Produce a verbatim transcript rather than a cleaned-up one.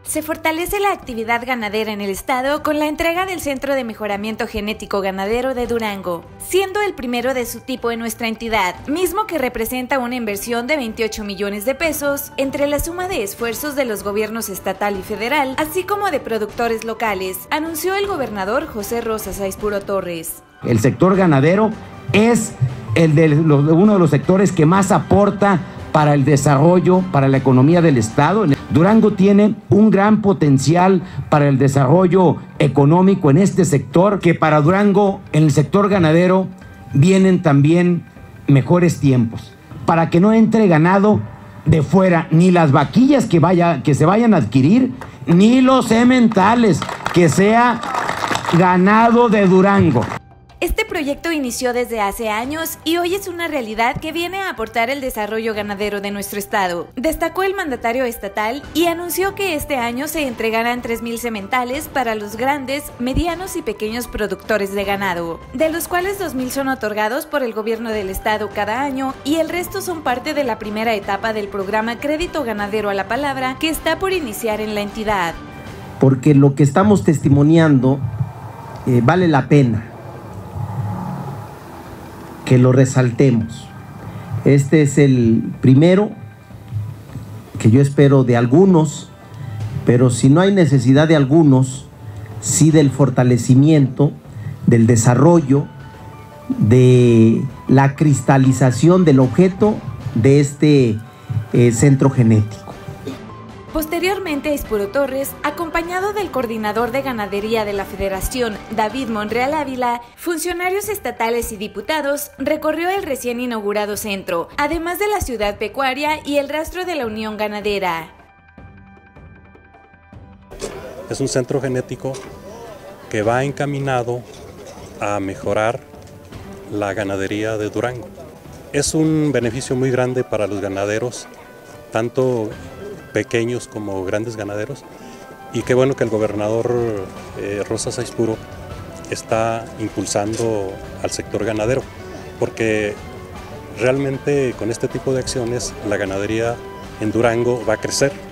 Se fortalece la actividad ganadera en el estado con la entrega del Centro de Mejoramiento Genético Ganadero de Durango, siendo el primero de su tipo en nuestra entidad, mismo que representa una inversión de veintiocho millones de pesos entre la suma de esfuerzos de los gobiernos estatal y federal, así como de productores locales, anunció el gobernador José Rosas Aispuro Torres. El sector ganadero es el de los, uno de los sectores que más aporta para el desarrollo, para la economía del estado. Durango tiene un gran potencial para el desarrollo económico en este sector, que para Durango, en el sector ganadero, vienen también mejores tiempos, para que no entre ganado de fuera, ni las vaquillas que, vaya, que se vayan a adquirir, ni los sementales, que sea ganado de Durango. Este proyecto inició desde hace años y hoy es una realidad que viene a aportar el desarrollo ganadero de nuestro estado, destacó el mandatario estatal y anunció que este año se entregarán tres mil sementales para los grandes, medianos y pequeños productores de ganado, de los cuales dos mil son otorgados por el gobierno del estado cada año y el resto son parte de la primera etapa del programa Crédito Ganadero a la Palabra que está por iniciar en la entidad. Porque lo que estamos testimoniando eh, vale la pena que lo resaltemos. Este es el primero que yo espero de algunos, pero si no hay necesidad de algunos, sí del fortalecimiento, del desarrollo, de la cristalización del objeto de este eh, centro genético. Posteriormente, Aispuro Torres, acompañado del coordinador de ganadería de la Federación, David Monreal Ávila, funcionarios estatales y diputados, recorrió el recién inaugurado centro, además de la ciudad pecuaria y el rastro de la Unión Ganadera. Es un centro genético que va encaminado a mejorar la ganadería de Durango. Es un beneficio muy grande para los ganaderos, tanto pequeños como grandes ganaderos, y qué bueno que el gobernador eh, Rosas Aispuro está impulsando al sector ganadero, porque realmente con este tipo de acciones la ganadería en Durango va a crecer.